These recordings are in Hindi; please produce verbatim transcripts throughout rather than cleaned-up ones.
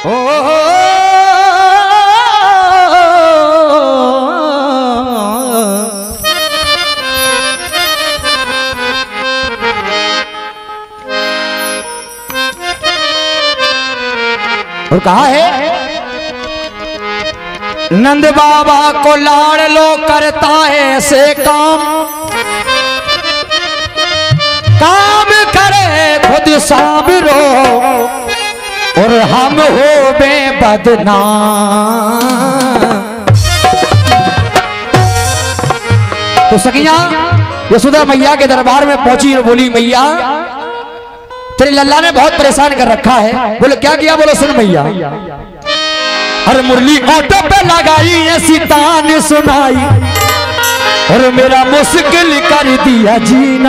और कहा है नंद बाबा को लाड़ लो करता है ऐसे काम, काम करे खुद साबिरो और हम हो बेबदनाम। तो सखियां यशोदा मैया के दरबार में पहुंची और बोली मैया तेरे लल्ला ने बहुत परेशान कर रखा है। बोले क्या किया? बोलो सुन मैया। अरे मुरली ऑटो पे लगाई ऐसी तान सुनाई और मेरा मुश्किल कर दिया जीना।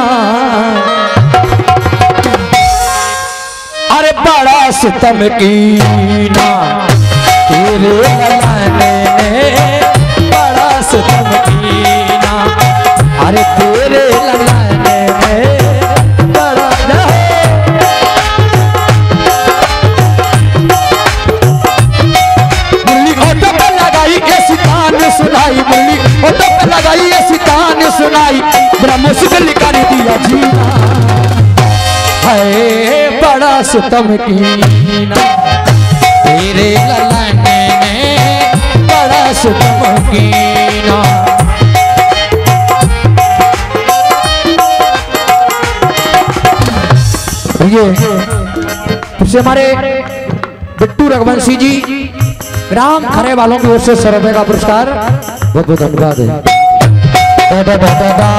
अरे बड़ा सितम कीना तेरे लल्ला ने, बड़ा सितम कीना अरे तेरे लल्ला ने बड़ा। सुनाई मुरली ऑटो पे लगाई ऐसी तान सुनाई बड़ा मुश्किल कर दिया जीना है बड़ा सितम कीना तेरे लल्ला ने बड़ा सितम कीना। ये सबसे हमारे बिट्टू रघुवंशी जी ग्राम खरे वालों की ओर से सौ रुपए का पुरस्कार बहुत बहुत धन्यवाद है। दा दा दा दा दा।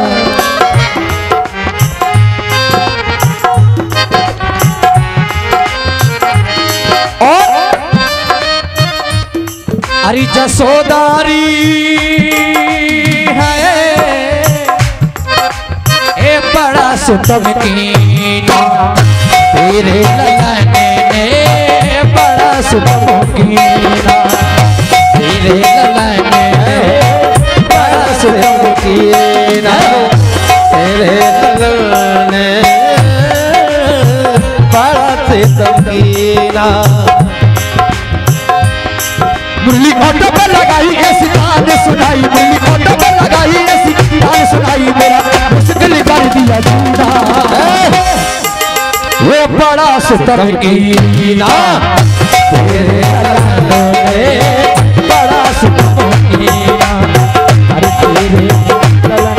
और हरी जसोदारी है ए बड़ा सितम कीना तेरे लल्ला ने बड़ा सितम कीना तेरे लल्ला ने बड़ा सितम कीना तेरे लल्ला ने बड़ा सितम कीना। मुरली ऑटो पे लगाई ऐसी तान सुनाई मुरली ऑटो पे लगाई ऐसी तान सुनाई मेरा मुश्किल कर दिया जीना ये बड़ा सितम कीना तेरे लल्ला ने बड़ा सितम कीना अरे तेरे लल्ला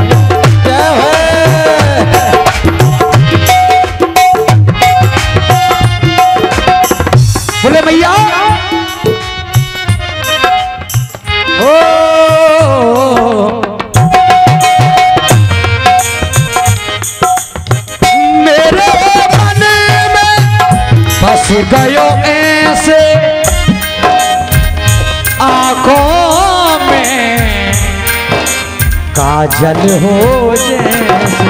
बोले भैया ओ मेरे मन में बस गयो ऐसे आंखों में काजल हो जैसे।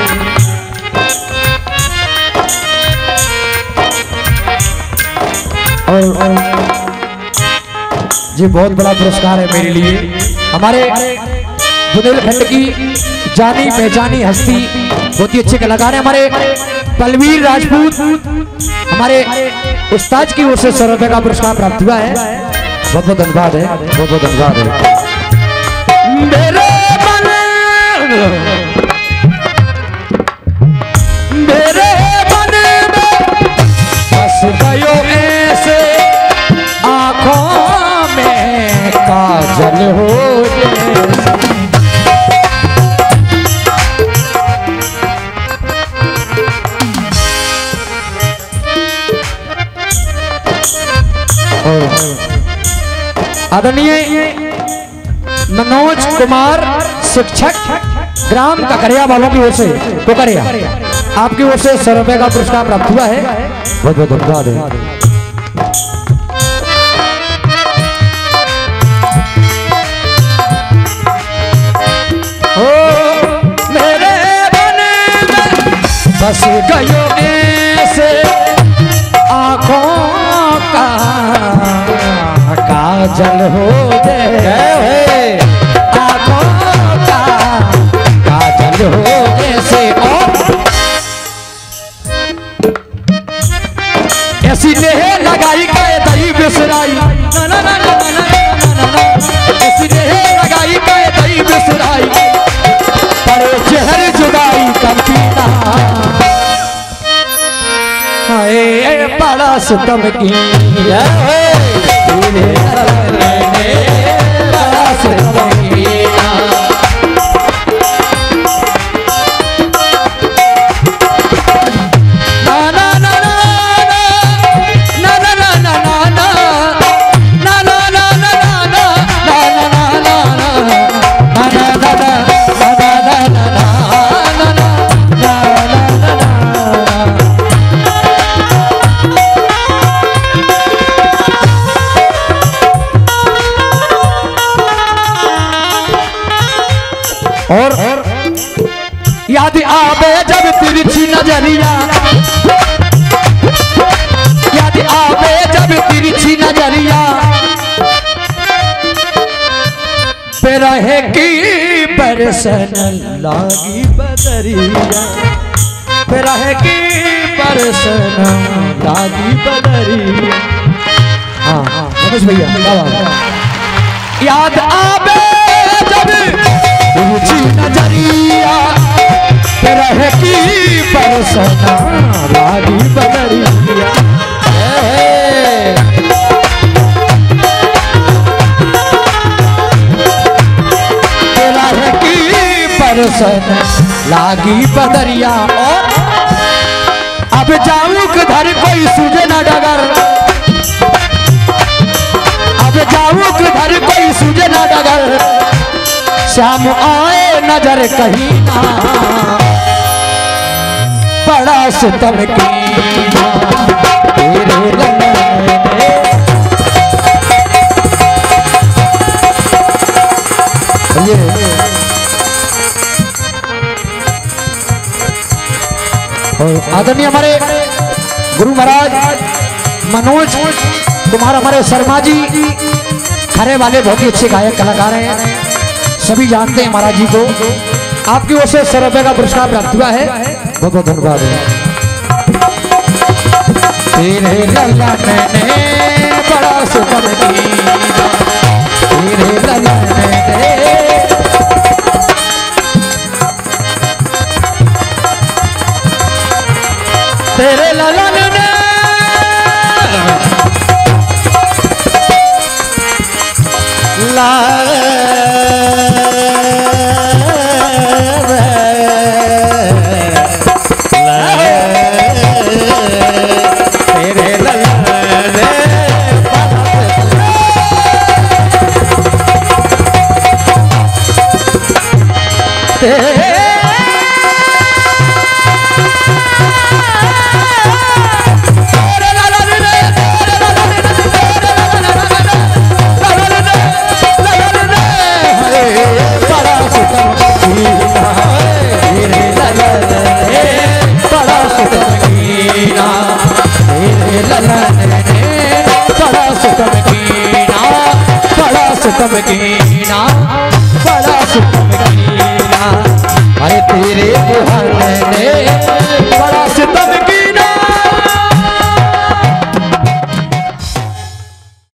और ये बहुत बड़ा पुरस्कार है मेरे लिए। हमारे बुंदेलखंड की जानी पहचानी हस्ती बहुत ही अच्छे कलाकार हैं हमारे बलवीर राजपूत, हमारे उस्ताद की ओर से सौ रुपए का पुरस्कार प्राप्त हुआ है। बहुत बहुत धन्यवाद है, बहुत बहुत धन्यवाद है। मेरे मन मेरे मन में बस गयो ऐसे आँखों में काजल हो जैसे। आदरणीय मनोज कुमार शिक्षक ग्राम ककरिया वालों की ओर से कोकरिया आपकी ओर से सौ रुपए का पुरस्कार प्राप्त हुआ है। बहुत बहुत धन्यवाद है। ओ मेरे मन में बस गयो ऐसे आँखों का काजल हो जैसे आँखों का काजल हो जैसे। और ऐसी नेह लगाई गए दई बिसराई ना ना ना ना ना किसने लगाई मैं दई बिसराई पड़े जहर जुदाई का पीना हाय बड़ा सितम की बड़ा सितम किया और याद आवे जब तिरछी नजरिया याद आवे जब तिरछी नजरिया पे रहे की बरसन लागी बदरिया पे रहे की बरसन लागी बदरिया। हाँ हाँ भैया याद आवे जब तिरछी नजरिया पे रहे की बरसना लागी बदरिया पे रहे की बरसना लागी बदरिया। और अब जाऊं किधर कोई सूझे न डगर अब जाऊं किधर कोई सूझे न डगर श्याम आए नजर कहीं ना बड़ा सितम कीना तेरे ललने और आदरणीय हमारे गुरु महाराज मनोज कुमार हमारे शर्मा जी खरे वाले बहुत ही अच्छे गायक कलाकार हैं सभी जानते हैं महाराज जी को। आपकी ओर से सौ रुपए का पुरस्कार प्राप्त हुआ है बहुत बहुत धन्यवाद। तेरे लल्ला ने बड़ा सुपर तेरे लल्ला ने तेरे लल्ला ने ला सुतम कीना बड़ा सुतम कीना अरे तेरे बुहार ने